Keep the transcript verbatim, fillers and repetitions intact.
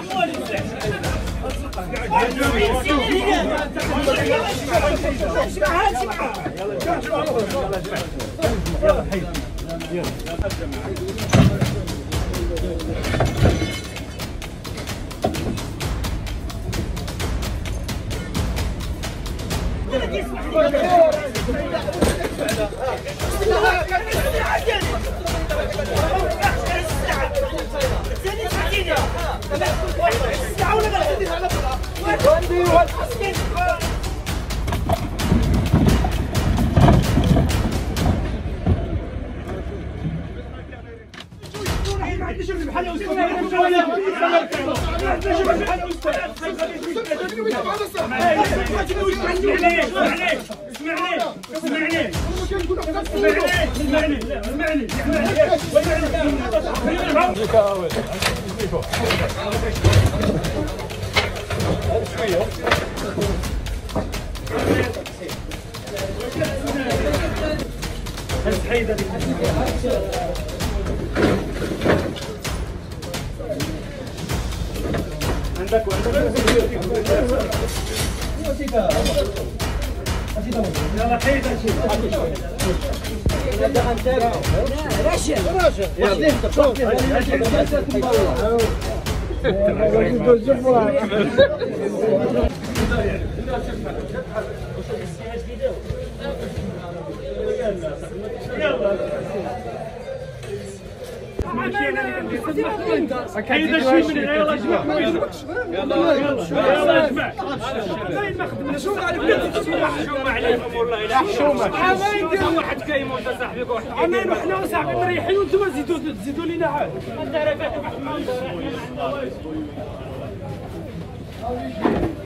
عندك وعندك يلا حيد راشد راشد كاين شي من هنا يلا جمع يلا يلا جمع باين ما خدمنا شو حشومه عليكم والله الا حشومه واحد كاين وانت صاحبك واحد عمين وحنا صاحبي مريحين وانتم زيدوا تزيدوا لينا عاد الدرجات